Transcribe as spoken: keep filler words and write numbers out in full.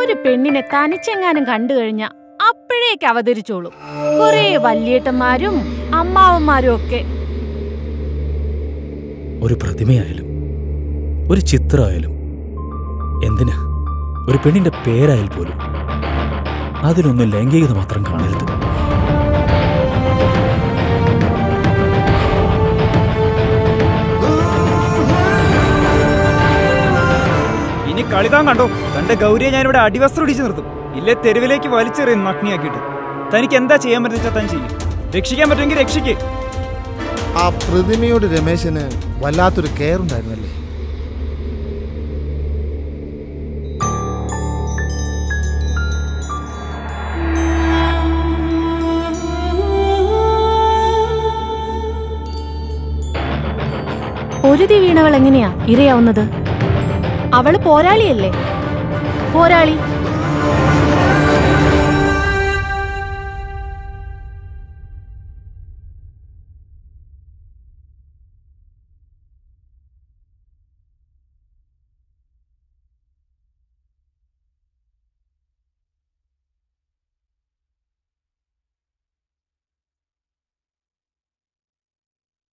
ഒരു പെണ്ണിനെ തനിച്ചെങ്ങാനും കണ്ടു കഴിഞ്ഞ അപ്പോഴേക്ക് അവതരിച്ചോളും. കുറെ വല്യേട്ടന്മാരും അമ്മാവന്മാരും ഒക്കെ. ഒരു പ്രതിമയായാലും ഒരു ചിത്രമായാലും എന്തിനാ ഒരു പെണ്ണിന്റെ പേരായാൽ പോലും അതിലൊന്നും ലൈംഗികത മാത്രം കാണരുത്. ഇനി കളിതാൻ കണ്ടോ, തന്റെ ഗൗരിയെ ഞാനിവിടെ അടിവസ്ത്രം ഇടിച്ചു നിർത്തും. ഇല്ലേ തെരുവിലേക്ക് വലിച്ചെറിയും നഗ്നിയാക്കിയിട്ട്. തനിക്ക് എന്താ ചെയ്യാൻ പറ്റുന്ന താൻ ചെയ്യും. രക്ഷിക്കാൻ പറ്റുമെങ്കിൽ രക്ഷിക്കേ. ആ പ്രതിമയോട് രമേശന് വല്ലാത്തൊരു കെയർ ഉണ്ടായിരുന്നല്ലേ? പൊരുതി വീണവൾ എങ്ങനെയാ ഇരയാവുന്നത്? അവള് പോരാളിയല്ലേ? പോരാളി